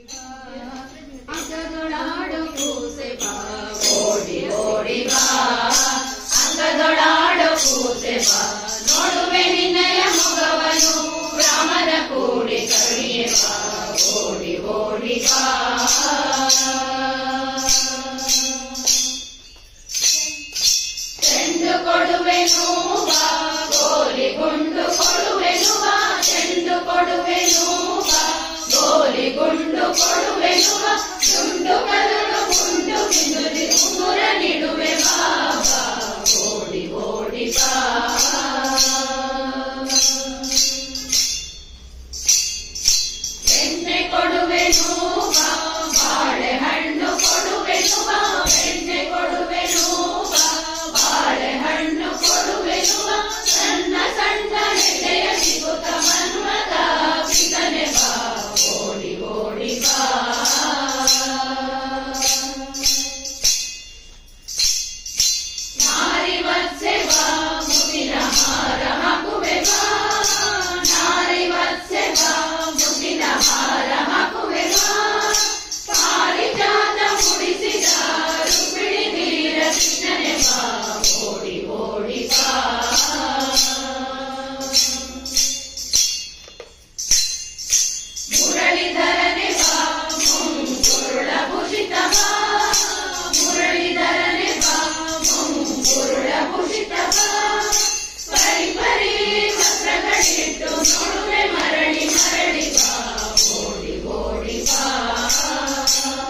ಅಂಗದೊಳಾಡು ಕೂಸೆ ಬಾ ಓಡಿ ಓಡಿ ಬಾ ಅಂಗದೊಳಾಡು ಕೂಸೆ ಬಾ ನೋಡುವೆ ನಿನ್ನಯ ಮೊಗವನು ರಾಮನ ಕೂಡಿ ಕರುಣಿಯೆ ಬಾ ಓಡಿ ಓಡಿ ಬಾ ಚೆಂಡು ಕೊಡುವೆನು ಬಾ ಗೋಲಿ ಗುಂಡು ಕೊಡುವೆನು ಬಾ ಚೆಂಡು ಕೊಡುವೆನು ಬಾ ಗೋಲಿ ಗುಂಡು ಕೊಡುವೆನು ಬಾ ತುಂಡು ಕದಳು ಗುಂಡು ಬಿದುರಿ ಉಂಗುರ ನೀಡುವೆ ಬಾ ಓಡಿ ಓಡಿ ಬಾ ಬೆಣ್ಣೆ ಕೊಡುವೆನು ಬಾ ಬಾಳೆಹಣ್ಣು ಕೊಡುವೆನು ಬಾ ಬೆಣ್ಣೆ ಕೊಡುವೆನು ಬಾ ಬಾಳೆಹಣ್ಣು ಕೊಡುವೆನು ಬಾ ಸಣ್ಣ ಸಣ್ಣ ಎಲೆಯ ಸಿಗುತ್ತ ಮನ್ಮದ ಬಿಗನೆ ಬಾ ಓಡಿ ಓಡಿ ಬಾ ನಾರಿ ವತ್ಸೆ ಬಾ ಮುಗಿನ ಹಾರ ಹಾಕುವೆ ಬಾ ನಾರಿ ವತ್ಸೆ ಬಾ ಮುಗಿನ ಹಾರ ಹಾಕುವೆ ಬಾ ಪಾರಿಜಾತ ಮುಡಿಸಿದ ರುಕ್ಮಿಣಿ ವೀರ ಕೃಷ್ಣನೆ ಬಾ ಓಡಿ ಓಡಿ ಬಾ ಮುರಳೀಧರನೆ ಬಾ ಮುಂಗುರುಳ ಭೂಷಿತ ಬಾ ಮುರಳೀಧರನೆ ಬಾ ಮುಂಗುರುಳ ಭೂಷಿತ ಬಾ ಪರಿ ಪರಿ ವಸ್ತ್ರಗಳಿಟ್ಟು ನೋಡುವೆ ಮರಳಿ ಮರಳಿ ಬಾ ಓಡಿ ಓಡಿ ಬಾ